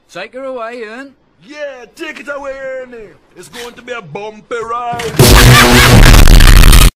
Take her away, Ern. Yeah, take it away, Ernie. It's going to be a bumpy ride.